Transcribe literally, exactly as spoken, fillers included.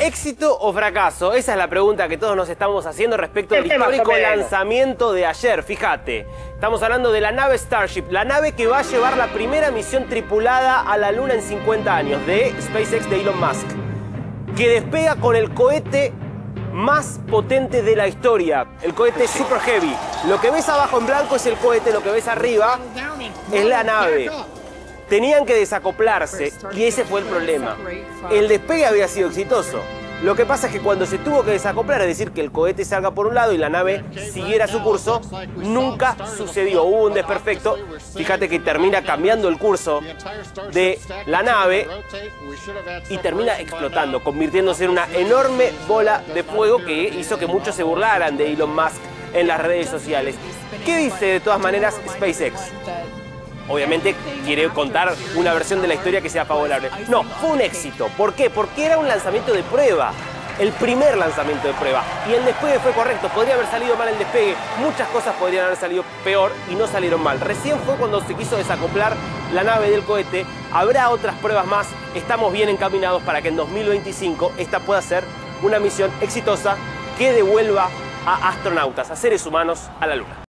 ¿Éxito o fracaso? Esa es la pregunta que todos nos estamos haciendo respecto al histórico lanzamiento de ayer. Fíjate, estamos hablando de la nave Starship, la nave que va a llevar la primera misión tripulada a la Luna en cincuenta años de SpaceX de Elon Musk, que despega con el cohete más potente de la historia, el cohete Super Heavy. Lo que ves abajo en blanco es el cohete, lo que ves arriba es la nave. Tenían que desacoplarse y ese fue el problema. El despegue había sido exitoso. Lo que pasa es que cuando se tuvo que desacoplar, es decir, que el cohete salga por un lado y la nave siguiera su curso, nunca sucedió. Hubo un desperfecto. Fíjate que termina cambiando el curso de la nave y termina explotando, convirtiéndose en una enorme bola de fuego que hizo que muchos se burlaran de Elon Musk en las redes sociales. ¿Qué dice de todas maneras SpaceX? Obviamente quiere contar una versión de la historia que sea favorable. No, fue un éxito. ¿Por qué? Porque era un lanzamiento de prueba. El primer lanzamiento de prueba. Y el despegue fue correcto. Podría haber salido mal el despegue. Muchas cosas podrían haber salido peor y no salieron mal. Recién fue cuando se quiso desacoplar la nave del cohete. Habrá otras pruebas más. Estamos bien encaminados para que en dos mil veinticinco esta pueda ser una misión exitosa que devuelva a astronautas, a seres humanos, a la Luna.